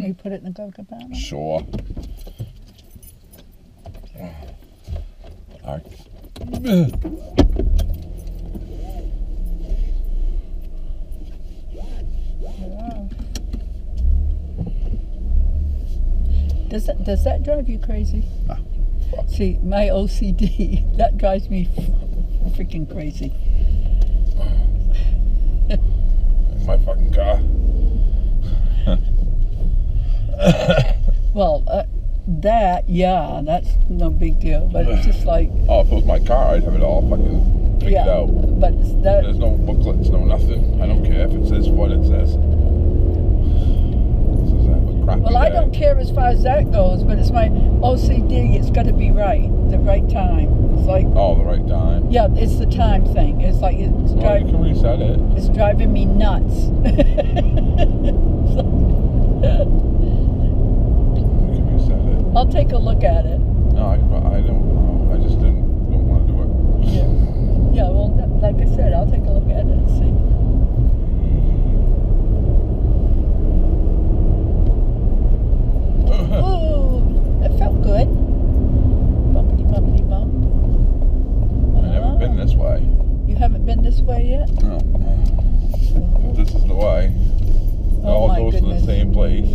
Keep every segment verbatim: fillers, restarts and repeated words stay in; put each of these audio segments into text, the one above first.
me put it in the glove compartment? Sure. I, Wow. Does that does that drive you crazy? Ah, See, my O C D, that drives me freaking crazy. my fucking car. Well, uh, that, yeah, that's no big deal, but it's just like... Oh, if it was my car, I'd have it all fucking figured yeah, out. but that... There's no booklets, no nothing. I don't care if it says what it says. This is a crappy Well, I day. don't care as far as that goes, but it's my O C D, it's got to be right, the right time. It's like... Oh, the right time. Yeah, it's the time thing. It's like, it's, Well, dri- you can reset it. it's driving me nuts. You can reset it. I'll take a look at it. No, I, I don't know. I just didn't don't want to do it. Yeah. Yeah, well, that, like I said, I'll take a look at it and see. Ooh, that felt good. Bumpity, bumpity, bump. I've never Oh. been this way. You haven't been this way yet? No. But this is the way. It Oh, all my goes goodness. to the same place.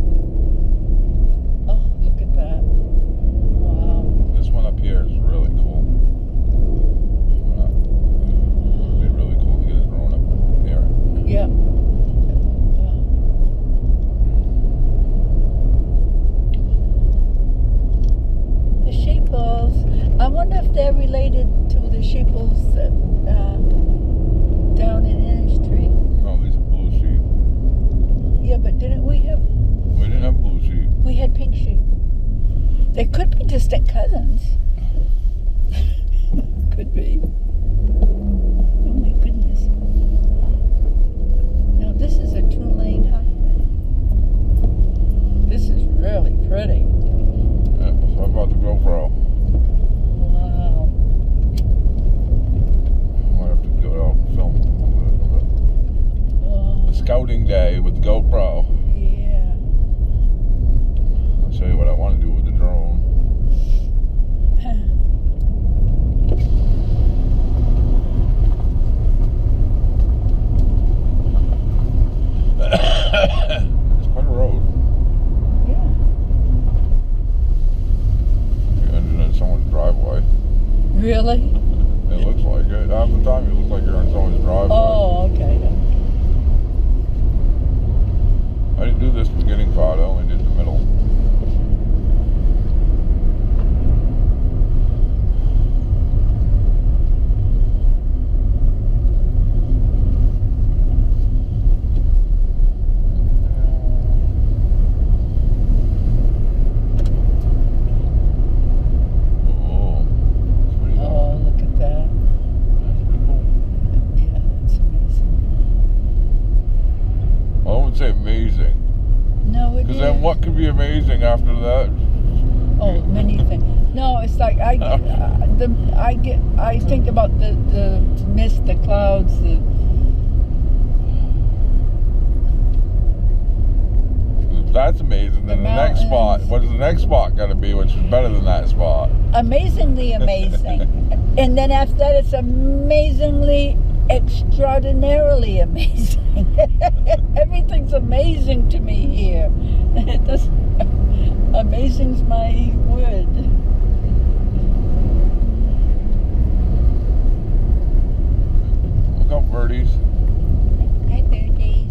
Oh, look at that. Wow. This one up here is really cool. It'd be really cool to get a drone up here. Yeah. Wow. The sheeples. I wonder if they're related to the sheeples that, uh, down in Innis Tree. No, these are blue sheep. Yeah, but didn't we have... We didn't have blue sheep. We had pink sheep. They could be distant cousins. Could be. Oh my goodness. Now this is a two-lane highway. This is really pretty. Yeah, so I bought the GoPro. Wow. I might have to go out and film a little bit of it. Oh, A scouting day with the GoPro. yeah. I'll show you what I want to do with the drone. It's quite a road. Yeah. You ended in someone's driveway. Really? It looks like it. Half the time it looks like you're in someone's driveway. Oh, okay. I didn't do this beginning part, I only did the middle. Oh, it's pretty Oh, long. look at that. That's pretty cool. Yeah, that's amazing. Well, I wouldn't say amazing. No, it Because is. then what could be amazing after that? Oh, many things. No, it's like I get, uh, the I get I think about the the mist, the clouds, the If that's amazing, then The the, next spot, mountains. what is the next spot got to be, which is better than that spot? amazingly amazing, and then after that, it's amazingly extraordinarily amazing. Everything's amazing to me here. It does. Amazing's my word. Look out, birdies. Hi, birdies.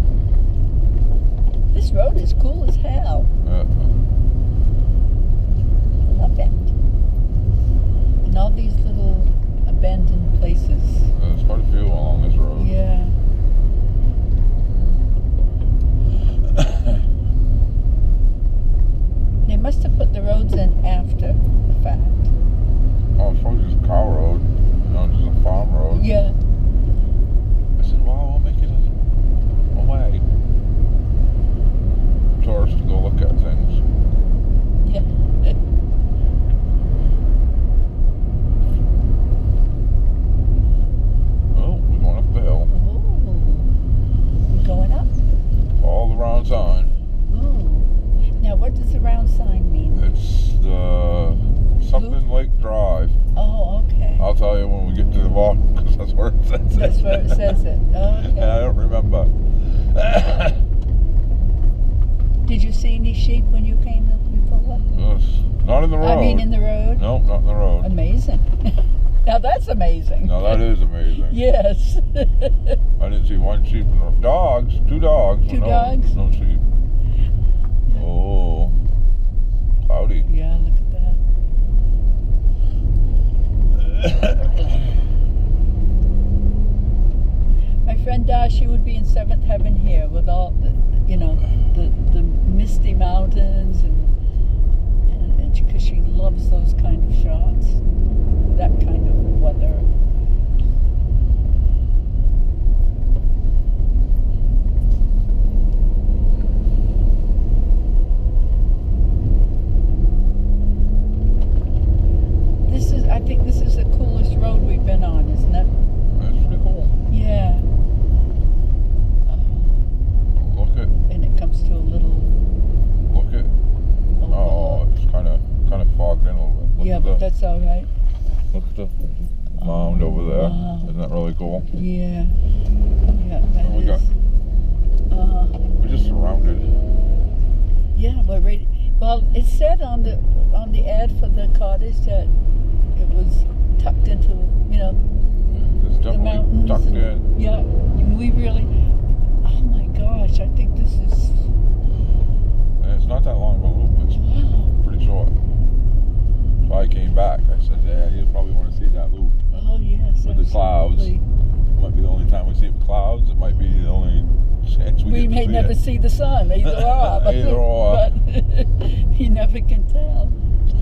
This road is cool as hell. Yeah. Love it. And all these little abandoned places. There's quite a few along this road. Yeah. They must have put the roads in after the fact. Oh, it's probably just a cow road. You know, just a farm road. Yeah. I said, well, we'll make it a, a way. Tourists to go look at things. says That's it. where it says it. Oh, okay. And I don't remember. Did you see any sheep when you came before? Not in the road. I mean, in the road? No, not in the road. Amazing. Now that's amazing. No, that is amazing. Yes. I didn't see one sheep in the dogs. Two dogs. Two no, dogs? No sheep. Oh, cloudy. Yeah, look at that. My friend Dash, she would be in seventh heaven here with all the, you know, the the misty mountains and and because she loves those kind of shots, that kind of weather. This is, I think, this is the coolest road we've been on, isn't it? That's pretty cool. Yeah. Look at. And it comes to a little. Look at. Oh, it's kind of kind of fogged in a little bit. Look Yeah, at but the, that's all right. Look at the mound over there. Wow. Isn't that really cool? Yeah. Yeah, that Oh, we is. got- Uh, We're just surrounded. yeah, we're ready. Well, it said on the on the ad for the cottage that it was tucked into, you know, It's the definitely mountains. tucked and- in. Yeah, we really. Oh my gosh! I think this is. And it's not that long of a loop. It's Wow. pretty short. So I came back. I said, yeah, you probably want to see that loop. Oh yes. With the clouds. absolutely. It might be the only time we see it with clouds. It might be the only chance we, We get may to see never it. see the sun, either or. But, Either or. But you never can tell.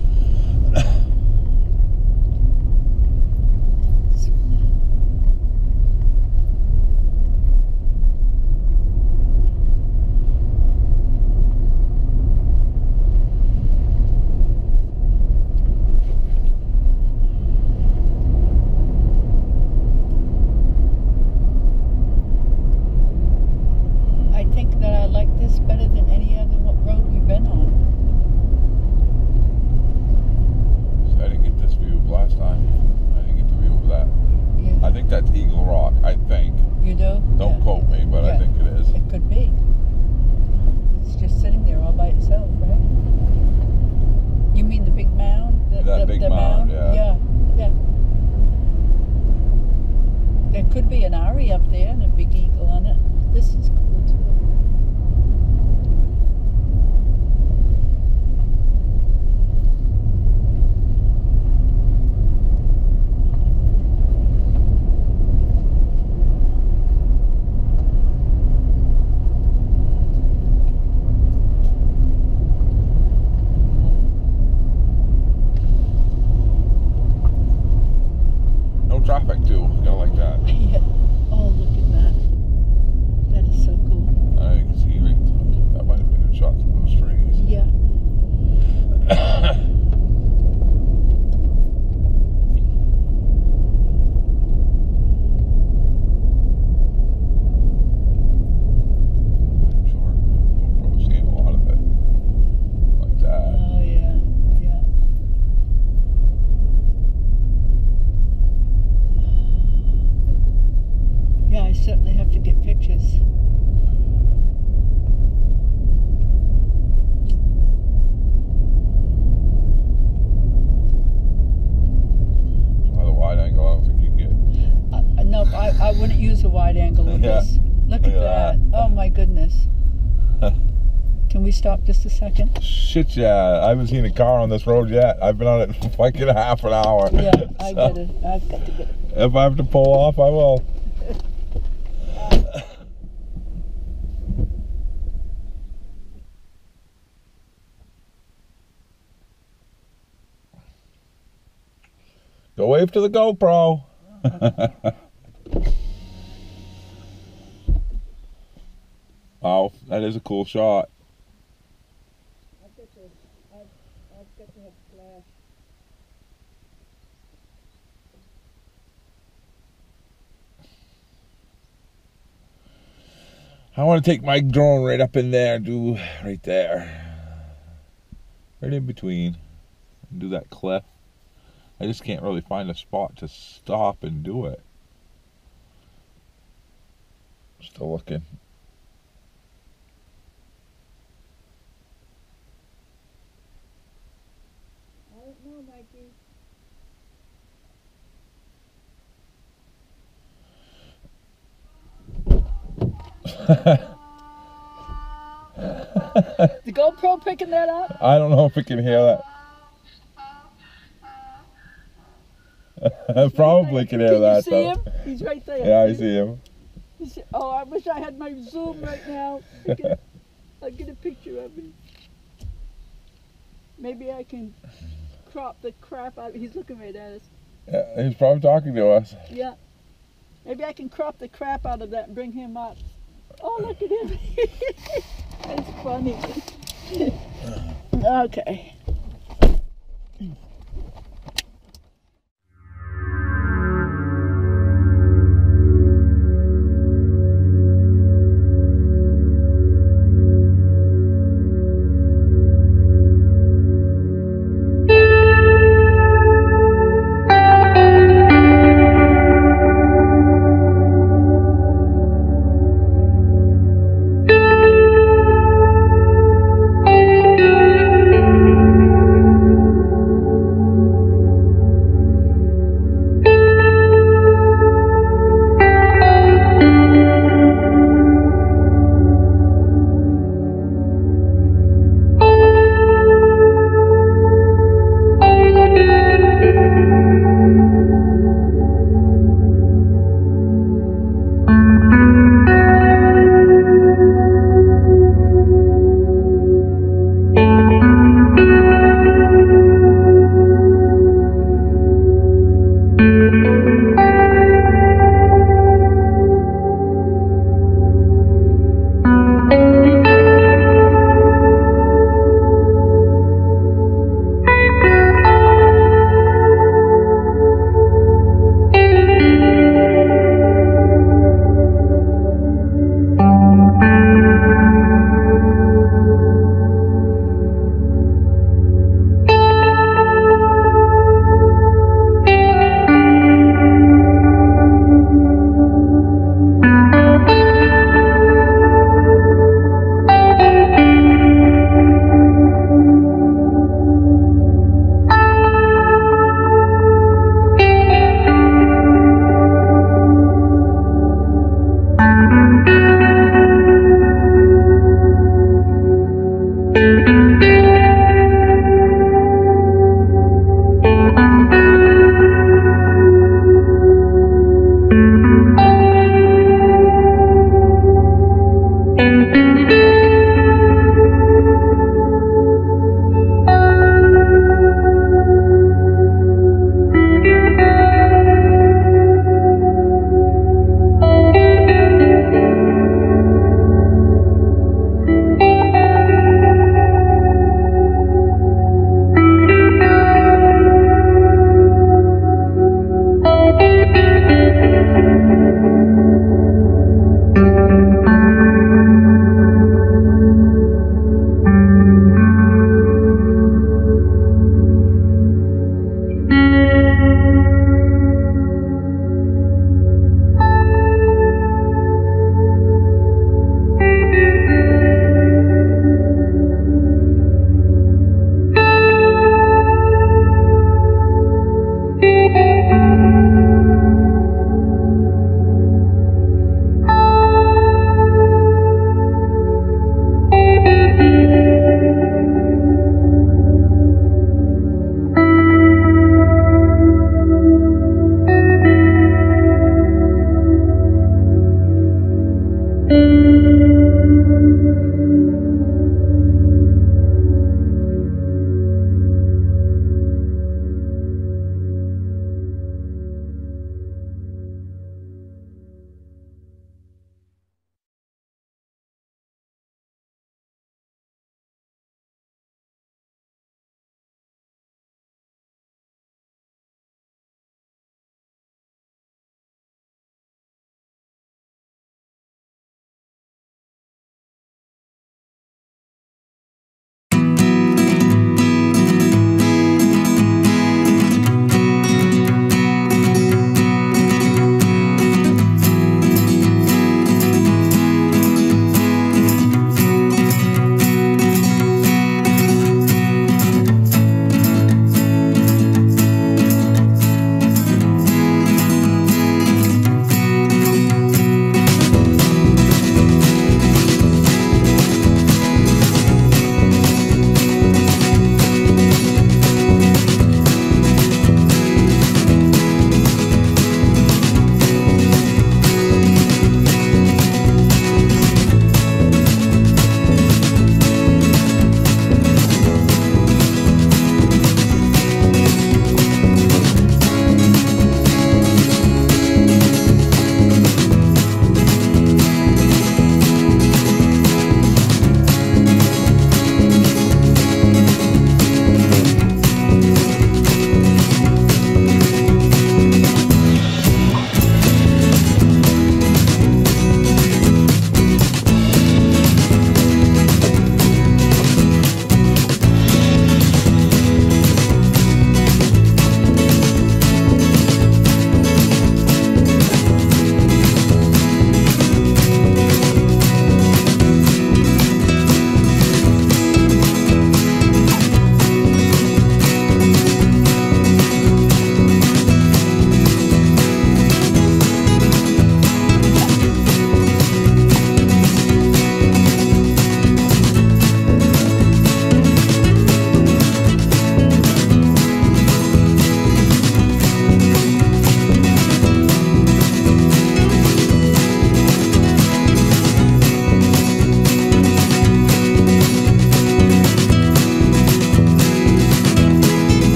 I think that I like this better than any other wa- road we've been on. See, I didn't get this view last time. I didn't get the view of that. Yeah. I think that's Eagle Rock. I think. You do? Don't Yeah. quote me, but I Yeah. think it is. It could be. It's just sitting there all by itself, right? You mean the big mound? The, That the, big the mound, yeah. Yeah, yeah. There could be an Ari up there and a big eagle on it. This is cool too. No traffic too. Gotta like that. Yeah. Oh, look at that. That is so cool. I can see like, that might have been a good shot through those trees. Yeah. I'm sure we'll probably see a lot of it. Like that. Oh, yeah. Yeah. Yeah, I certainly have to get pictures. By the wide angle, I don't think you can get. Uh, no, I, I wouldn't use a wide angle with Yeah. this. Look Look at at that. Oh my goodness. Can we stop just a second? Shit, yeah. I haven't seen a car on this road yet. I've been on it for like a half an hour. Yeah, I So, get it. I've got to get it. If I have to pull off, I will. Go wave to the GoPro. Wow, that is a cool shot. I've got to, I've, I've got to have flash. I want to take my drone right up in there, do right there. Right in between. And do that cliff. I just can't really find a spot to stop and do it. Still looking. I don't know, Mikey. The GoPro picking that up? I don't know if we can hear that. I probably can hear Can that. you see though. him? He's right there. Yeah, I see him. See? Oh, I wish I had my zoom right now. I could, I'll get a picture of him. Maybe I can crop the crap out. He's looking right at us. Yeah, he's probably talking to us. Yeah. Maybe I can crop the crap out of that and bring him up. Oh, look at him. That's funny. Okay.